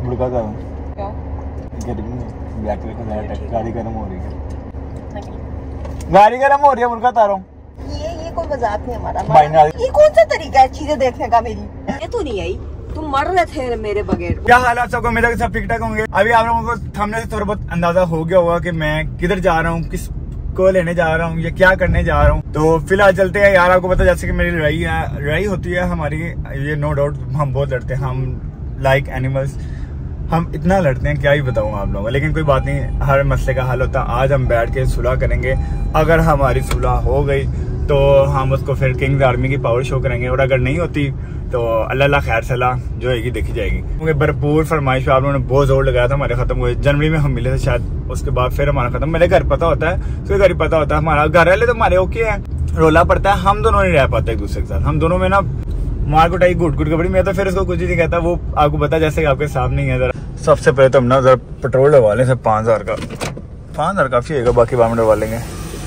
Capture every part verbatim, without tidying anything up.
बुड़का था क्या गर्मी में ब्लैक कलर का ज़्यादा गाड़ी गर्म हो रही है गाड़ी गर्म हो रही है बुड़का तारों ये ये कोई मजाक नहीं हमारा हमारा ये कौन सा तरीका है चीजें देखने का मेरी ये तो नहीं आई तुम मर रहे थे मेरे बगैर। क्या हाल आप सबको मेरे सब ठीक ठाक होंगे। अभी आप लोगों को थंबनेल से थोड़ा बहुत अंदाजा हो गया होगा कि मैं किधर जा रहा हूँ किस को लेने जा रहा हूँ या क्या करने जा रहा हूँ। तो फिलहाल चलते हैं यार। आपको पता जैसे कि मेरी लड़ाई है लड़ाई होती है हमारी ये नो डाउट हम बहुत लड़ते हैं हम लाइक एनिमल्स हम इतना लड़ते हैं क्या ही बताऊँ आप लोगों को। लेकिन कोई बात नहीं हर मसले का हल होता है। आज हम बैठ के सुलह करेंगे। अगर हमारी सुलह हो गई तो हम उसको फिर किंग्स आर्मी की पावर शो करेंगे और अगर नहीं होती तो अल्लाह अल्लाह खैर सलाह जो होगी देखी जाएगी। क्योंकि भरपूर फरमाइश पे आप लोगों ने बहुत जोर लगाया था हमारे खत्म हुए जनवरी में हम मिले थे शायद उसके बाद फिर हमारा खत्म। मेरे घर पता होता है उसके घर ही पता होता है हमारा घर वाले तो हमारे ओके है रोला पड़ता है हम दोनों नहीं रह पाते एक दूसरे के साथ। हम दोनों में ना मार कुटाई घुट घुट कपड़ी में तो फिर उसको कुछ ही नहीं कहता वो आपको पता जैसे कि आपके सामने ही है। जरा सबसे पहले तो हम ना जरा पेट्रोल डलवा लें सब पाँच हजार का पाँच हजार काफी होगा बाकी बाद में डलवा लेंगे।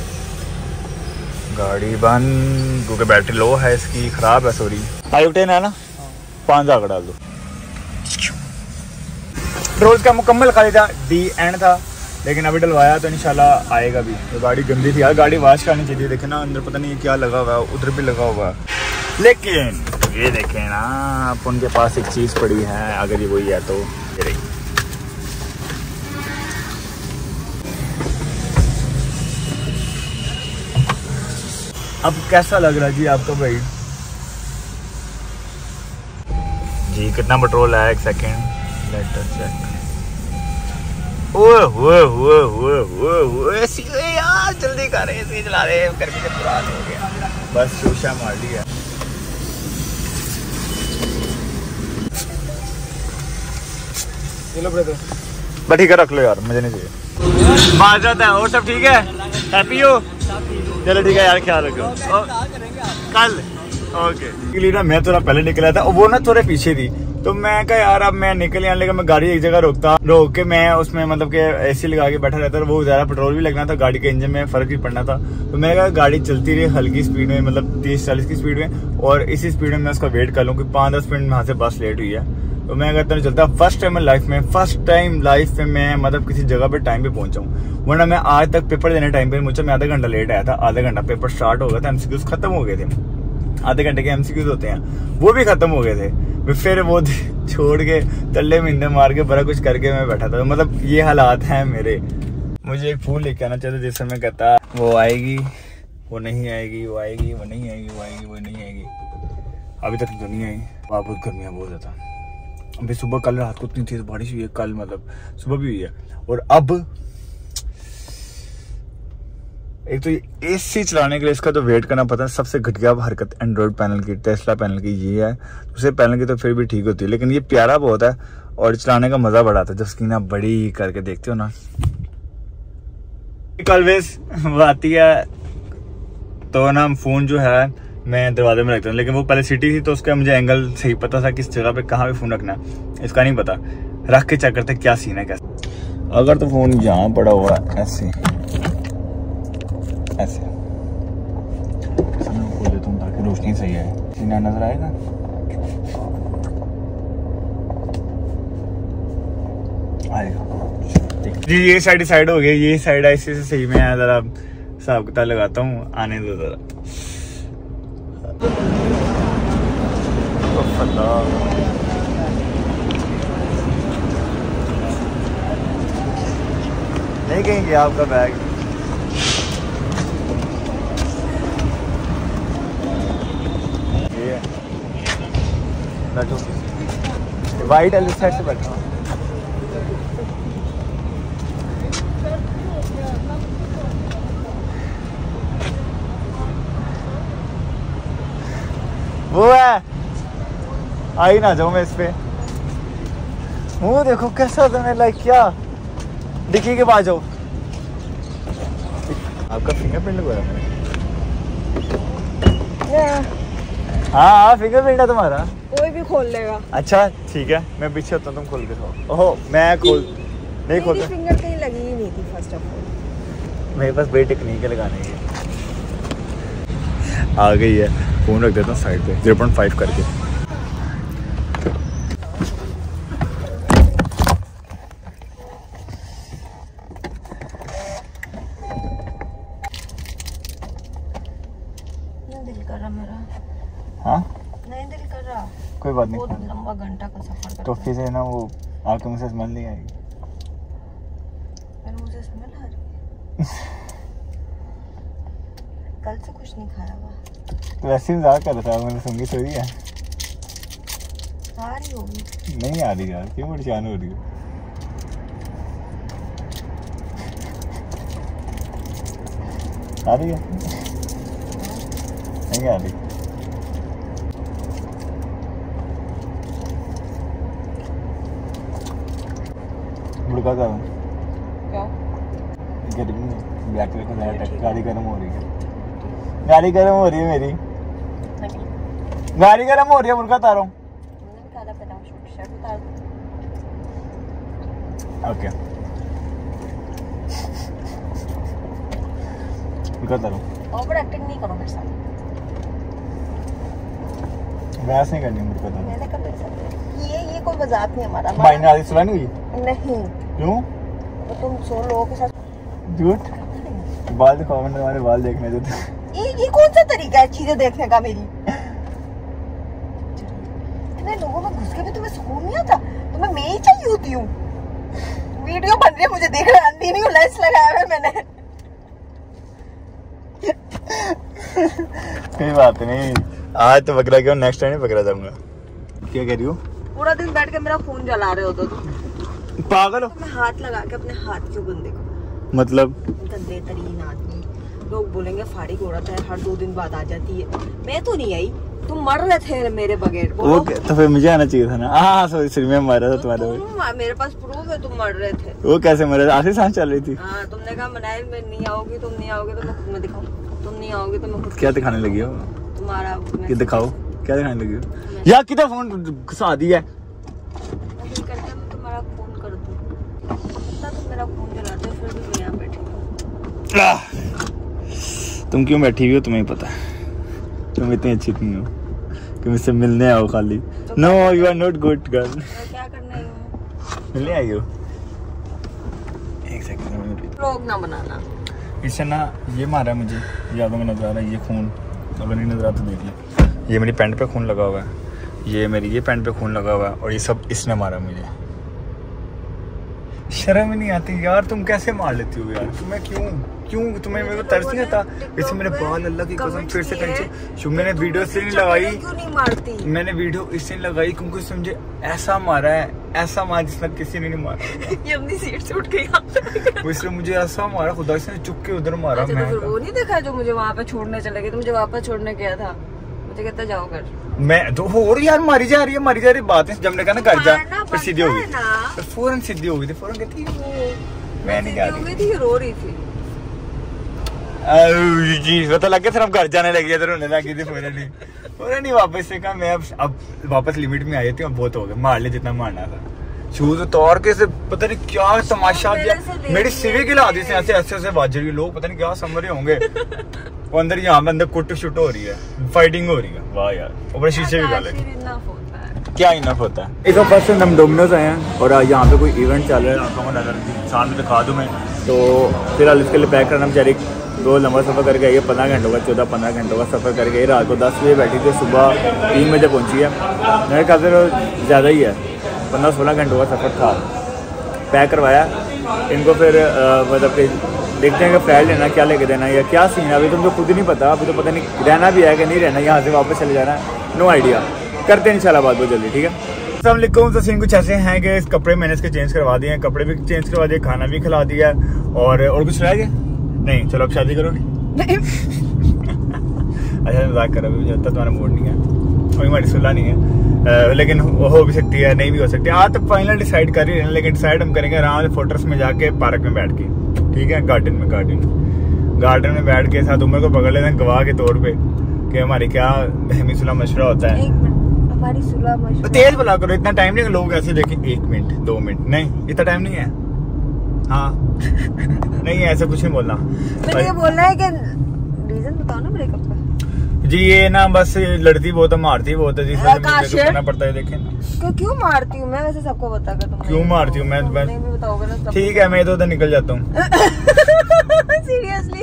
गाड़ी बंद क्योंकि बैटरी लो है इसकी खराब है सॉरी हाई ऑक्टेन है ना पाँच हजार का डाल दो। पेट्रोल का मुकम्मल खाली था डी एंड था लेकिन अभी डलवाया तो इंशाल्लाह आएगा भी। तो गाड़ी गंदी थी यार गाड़ी वाश करनी चाहिए। देखे ना अंदर पता नहीं क्या लगा हुआ उधर भी लगा हुआ लेकिन ये देखें ना आप उनके पास एक चीज पड़ी है अगर ये वही है तो ये रही। अब कैसा लग रहा है जी आपको भाई जी कितना पेट्रोल है एक सेकेंड लेट अस चेक। ओए ओए ओए ओए ओए ओए सीधे यार जल्दी कर रहे हैं चला रहे हैं करके जब पुरान हो गया बस शीशा मार लिया। चलो ब्रदर बस ठीक है रख लो यार मुझे नहीं चाहिए माजरत है। और सब ठीक है हैप्पी हो चलो ठीक है यार ख्याल रखो कल ओके। ना मैं थोड़ा पहले निकला था वो ना थोड़े पीछे थी तो मैं कहा यार अब मैं निकल आने लगा मैं गाड़ी एक जगह रोकता रोक के मैं उसमें मतलब कि एसी लगा के बैठा रहता वो ज्यादा पेट्रोल भी लगना था गाड़ी के इंजन में फर्क भी पड़ना था। तो मैं कहा गाड़ी चलती रही हल्की स्पीड में मतलब तीस चालीस की स्पीड में और इसी स्पीड में मैं उसका वेट कर लूँ कि पाँच दस मिनट में वहाँ से बस लेट हुई है। तो मैं कहता हूँ चलता फर्स्ट टाइम लाइफ में फर्स्ट टाइम लाइफ में मैं मतलब किसी जगह पे टाइम पे पहुंचा हूँ। वरना मैं आज तक पेपर देने टाइम पे मुझे मैं आधा घंटा लेट आया था आधा घंटा पेपर स्टार्ट हो गया था एमसीक्यूज खत्म हो गए थे आधे घंटे के एमसीक्यूज होते हैं वो भी खत्म हो गए थे फिर वो छोड़ के तल्ले मिंदे मार के बड़ा कुछ करके मैं बैठा था। मतलब ये हालात हैं मेरे। मुझे एक फूल लेके आना चाहता जिससे मैं कहता वो आएगी वो नहीं आएगी वो आएगी वो नहीं आएगी वो आएगी वो नहीं आएगी अभी तक तो नहीं आई। बहुत गर्मियाँ बहुत ज्यादा अभी सुबह कल रात को इतनी तेज बारिश हुई है कल मतलब सुबह भी हुई है और अब एक तो एसी चलाने के लिए इसका तो वेट करना पता है। सबसे घटिया हरकत एंड्रॉइड पैनल की टेस्ला पैनल की ये है दूसरे पैनल की तो फिर भी ठीक होती है लेकिन ये प्यारा बहुत है और चलाने का मजा बड़ा आता है जब स्क्रीन आप बड़ी करके देखते हो ना। ऑलवेज वो आती है तो ना फोन जो है मैं दरवाजे में रखता हूँ लेकिन वो पहले सिटी थी तो उसका मुझे एंगल सही पता था किस जगह पे कहाँ पे फोन रखना है इसका नहीं पता रख के चेक करते क्या सीन है कैसे। अगर तो फोन यहाँ पड़ा हुआ है ऐसे ऐसे खोल देता हूँ ताकि रोशनी सही है सीना नजर आएगा आएगा जी। ये साइड डिसाइड हो गया ये साइड ऐसे से सही में है जरा हिसाब किताब लगाता हूँ आने दो जरा। नहीं कहीं गया आपका बैग ये बैठो वाइट वाली साइड से बैठो। वो है आई ना जाऊँ मैं इस पे मुँह देखो कैसा तुमने लाइक क्या डिक्की के पास जाओ आपका फिंगरप्रिंट लगा है हाँ हाँ फिंगरप्रिंट है तुम्हारा कोई भी खोल लेगा। अच्छा ठीक है मैं पीछे होता हूँ तुम खोल के खाओ। ओहो मैं खोल नहीं खोलता फिंगर कहीं लगी ही नहीं थी फर्स्ट ऑफ ऑल मेरे पास बड़ी टेक्निक है लगाने की आ गई है। फोन रख देता हूँ साइड पे ज़ीरो पॉइंट फाइव करके बात नहीं बहुत लंबा घंटा का सफर करना। टॉफी से ना वो आपके मुंह से स्मेल नहीं आएगी। मेरे मुंह से स्मेल आ रही है। कल से कुछ नहीं खाया हुआ। तो वैसे ही मजाक कर रहा था, मैंने सुन के थोड़ी है। आ रही होगी। नहीं आ रही यार, क्यों परेशान हो रही हो? आ रही है? नहीं आ रही। बुड़का कर क्या? गर्मी में ब्लैक कलर का लाइट है, गाड़ी गर्म हो रही है। गाड़ी गर्म हो रही है मेरी, गाड़ी गर्म हो रही है। मुर्गा तारो ओके, मुर्गा तारो। ओवर एक्टिंग नहीं करो मेरे साथ। बहस नहीं करनी मुर्गा तारो। मैंने कब ऐसा ये ये कोई मजाक नहीं हमारा। भाई ने आदि सुना नहीं हुई? नहीं। क्यों? तो तुम सौ लोगों के साथ झूठ। बाल दिखाओ, मैंने तुम्हारे बाल देखने देते। ये ये कौन सा तरीका है चीजें देखने का मेरी? इतने लोगों में घुस के भी तुम्हें सुकून नहीं आता? तुम्हें मैं ही चाहिए होती हूँ। वीडियो बन रही है, मुझे देख रहा अंधी नहीं हूँ, लेंस लगाया है मैंने। कोई बात नहीं, आज तो बकरा क्यों, नेक्स्ट टाइम बकरा जाऊंगा। क्या कह रही हो? पूरा दिन बैठ के मेरा फोन जला रहे हो तो तुम पागल हो? मैं हाथ लगा के अपने हाथ क्यों गंदे को? मतलब गंदे तरीन आदमी। लोग बोलेंगे फाड़ी औरत है, हर दो दिन बाद आ जाती है। मैं तो नहीं आई, तुम मर रहे थे मेरे बगैर। वो तो फिर मुझे आना चाहिए था ना। हाँ सॉरी सॉरी, मैं मर रहा था तो तुम्हारे तुम, मेरे पास प्रूफ है तुम मर रहे थे। वो कैसे मर रहा? आखिरी सांस चल रही थी। हाँ, तुमने कहा मनाइल में नहीं आओगी, तुम नहीं आओगे तो मैं खुद में दिखाऊं। तुम नहीं आओगे तो मैं खुद क्या दिखाने लगी हो? तुम्हारा कि दिखाओ, क्या दिखाने लगी हो? यार किधर फोन घुसा दी है? तुम्हारा फोन कर दूं। तुम मेरा फोन जलाते हो, फिर भी मैं यहाँ बैठी हूँ। तुम क्यों बैठी हुई हो तुम्हें पता है? तुम इतनी अच्छी नहीं हो कि मुझसे मिलने आओ खाली। No you are not good girl. क्या करना है? मिलने आई हो? एक सेकंड व्लॉग ना बनाना। इससे ना ये मारा मुझे, यादों में नजर आ रहा है ये खून। अगर नहीं नजर आता तो देख लो, ये मेरी पैंट पे खून लगा हुआ है, ये मेरी ये पैंट पे खून लगा हुआ है, और ये सब इसने मारा मुझे। शर्म ही नहीं आती यार, तुम कैसे मार लेती हो यार? तुम्हें क्यों क्यों तुम्हें मेरे को तरस नहीं आता? इससे मेरे बाल अल्लाह की कसम फिर से कंचे। मैंने वीडियो इसलिए नहीं लगाई, क्यों नहीं मारती? मैंने वीडियो इसलिए नहीं लगाई क्योंकि समझे ऐसा मारा है, ऐसा मारा जिसने किसी ने नहीं मारा। ये अपनी सीट से उठ के वो इसलिए मुझे ऐसा मारा, खुदा से चुप के उधर मारा। अच्छा, मैं तो फिर वो नहीं देखा जो मुझे वहाँ पे छोड़ने चले गए? तो मुझे वापस छोड़ने गया था, मुझे कहता जाओ घर। मैं तो और यार मारी जा रही है, मारी जा रही बात है। जब ने कहा ना घर जा, फिर सीधी हो गई, फिर फौरन सीधी हो गई थी। फौरन कहती मैं नहीं गई थी, रो रही थी। जी पता लग गया, सिर्फ घर जाने लगी है, रोने लगी थी फौरन ही। फौरन ही वापस से कहा मैं अब अब वापस लिमिट में आई थी, अब बहुत हो गया, मार ले जितना मारना था। शूज तोड़ के से पता नहीं क्या तमाशा किया, मेरी सिवी गिला दी, ऐसे ऐसे ऐसे बाज रही, लोग पता नहीं क्या समझ रहे होंगे। वो अंदर यहाँ पे अंदर कुट शुट हो रही है, फाइटिंग हो रही है। वाह यार, ऊपर शीशे भी डाले। क्या इनफ होता है? एक फर्स्ट हम डोमिनोज आए हैं और यहाँ पे कोई इवेंट चल रहा है, आपको नजर सामने दिखा दूँ मैं। तो फिलहाल इसके लिए पैक करना, बेचारी दो लंबा सफ़र करके आई है, पंद्रह घंटों का चौदह पंद्रह घंटों का सफ़र करके आई। रात को दस बजे बैठी थी, सुबह तीन बजे पहुँची है। मेरे ख्याल से ज़्यादा ही है, पंद्रह सोलह घंटों का सफ़र था। पैक करवाया इनको, फिर मतलब कि देखते हैं कि फ्लाइट लेना क्या लेके देना या क्या सीन है, अभी तुमको खुद ही नहीं पता। अभी तो पता नहीं रहना भी है कि नहीं रहना, यहाँ से वापस चले जाना है, नो आइडिया। करते हैं इंशाल्लाह बात बहुत जल्दी, ठीक है। अस्सलाम वालेकुम। तो सीन कुछ ऐसे हैं कि कपड़े मैंने इसके चेंज करवा दिए हैं, कपड़े भी चेंज करवा दिए, खाना भी खिला दिया और और कुछ रह गया नहीं। चलो अब शादी करो नहीं। अच्छा मजाक कर रहा हूँ, जब तक तुम्हारा मूड नहीं है, कोई हमारी सुलह नहीं है, आ, लेकिन हो भी सकती है, नहीं भी हो सकती। आज तक फाइनल डिसाइड कर ही रहे हैं, लेकिन डिसाइड हम करेंगे आराम से फोटोस में जाके, पार्क में बैठ के, ठीक है, गार्डन में गार्डन गार्डन में बैठ के साथ उम्र को पकड़ लेते हैं गवाह के तौर पे कि हमारी क्या बहमी सुलह मशवरा होता है। हमारी सुलह मशवरा तेज बुला करो, इतना टाइम नहीं, लोग ऐसे देखें एक मिनट दो मिनट नहीं, इतना टाइम नहीं है। हाँ नहीं ऐसा कुछ नहीं बोलना। मैंने ये बोलना है कि रीजन बताओ ना ब्रेकअप का। जी ये ना बस लड़ती बहुत है, मारती बहुत है, जिस वजह से करना पड़ता है। देखें ना क्यों क्यों मारती हूँ मैं, वैसे सबको बता कर तुम क्यों मारती हूँ मैं, नहीं भी बताओगे ना। ठीक है मैं तो उधर निकल जाता हूँ। सीरियसली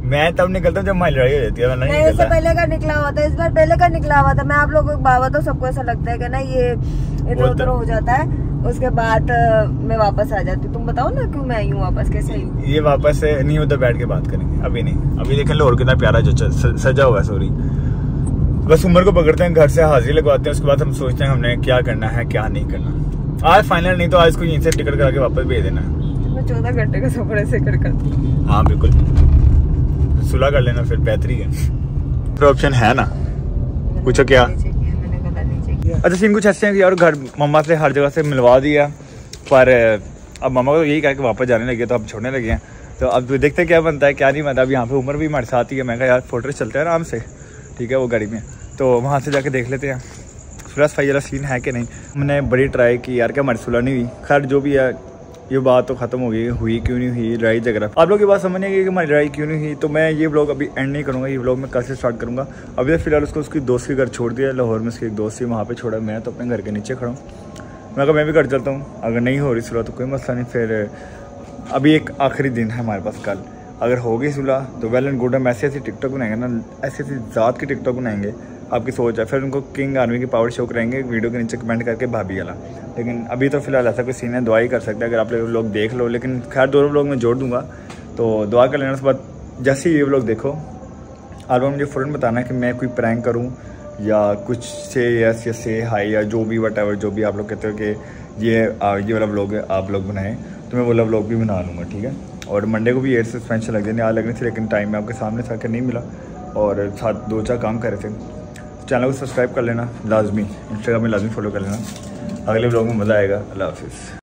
मैं तब निकलता हूँ जब हमारी लड़ाई हो जाती है, वरना नहीं नहीं, इससे निकलता। पहले का निकला हुआ था, इस बार पहले का निकला हुआ था। मैं आप लोगों को बाबा तो सबको ऐसा लगता है कि ना ये इधर उधर हो जाता है, उसके बाद अ, मैं वापस आ जाती हूँ। तुम बताओ ना क्यों मैं आई हूँ वापस, कैसे आई हूँ? ये वापस से नहीं, उधर बैठ के बात करेंगे, अभी नहीं। अभी देखें लाहौर कितना प्यारा जो च- सजा हुआ है, सॉरी। बस उम्र को पकड़ते हैं, घर से हाजिरी लगवाते हैं, उसके बाद हम सोचते हैं हमने क्या करना है क्या नहीं करना। आज फाइनल नहीं तो आज को यहीं से टिकट करा के वापस भेज देना है। मैं चौदह घंटे का सफर ऐसे कर करती हूँ। हाँ बिल्कुल, सुलह कर लेना फिर बेहतरी है। तो ऑप्शन है ना, पूछो क्या? मैंने गला नीचे किया। अच्छा सीन कुछ ऐसे हैं कि यार घर मम्मा से हर जगह से मिलवा दिया, पर अब मम्मा को यही कहा कि वापस जाने लगे, तो अब छोड़ने लगे हैं। तो अब देखते हैं क्या बनता है क्या नहीं बनता। अब यहाँ पे उम्र भी हमारे साथ ही है। मैं कहा यार फोटोज चलते हैं आराम से, ठीक है, वो गाड़ी में, तो वहाँ से जाके देख लेते हैं सुलह सफाई वाला सीन है कि नहीं। हमने बड़ी ट्राई की यार, क्या हमारी सुलह नहीं हुई। खैर जो भी है, ये बात तो ख़त्म हो गई, हुई क्यों नहीं हुई लड़ाई झगड़ा। आप लोग की बात समझ नहीं आई कि हमारी लड़ाई क्यों नहीं हुई। तो मैं ये व्लॉग अभी एंड नहीं करूँगा, ये व्लॉग मैं कल से स्टार्ट करूँगा। अभी तो फिलहाल उसको उसकी दोस्त के घर छोड़ दिया, लाहौर में उसकी एक दोस्त थी, वहाँ पे छोड़ा। मैं तो अपने घर के नीचे खड़ा हूँ। मैं कहा मैं भी घर चलता हूँ, अगर नहीं हो रही सुलह तो कोई मसला नहीं। फिर अभी एक आखिरी दिन है हमारे पास कल, अगर होगी सुलह तो वेल एंड गुड। हम ऐसी ऐसी टिकटॉक बनाएंगे ना, ऐसी ऐसी ज़ात की टिकटॉक बनाएंगे, आपकी सोच है। फिर उनको किंग आर्मी की पावर शो करेंगे वीडियो के नीचे कमेंट करके भाभी वाला। लेकिन अभी तो फिलहाल ऐसा कोई सीन है, दुआ ही कर सकते हैं अगर आप लोग देख लो। लेकिन खैर दोनों लोग मैं जोड़ दूंगा, तो दुआ कर लेना। उसके बाद जैसे ही ये लोग देखो, आप लोग मुझे फ़ौरन बताना कि मैं कोई प्रैंक करूँ या कुछ से यस या से हाई या जो भी वट एवर, जो भी आप लोग कहते हो कि ये ये वाला व्लॉग आप लोग बनाएं, तो मैं वाला व्लॉग भी बना लूँगा, ठीक है। और मंडे को भी एयर सस्पेंशन लग जाने आ लगनी थी, लेकिन टाइम में आपके सामने था कि नहीं मिला, और साथ दो चार काम कर रहे थे। चैनल को सब्सक्राइब कर लेना लाजमी, इंस्टाग्राम में लाजमी फॉलो कर लेना। अगले व्लॉग में मज़ा आएगा। अल्लाह हाफिज़।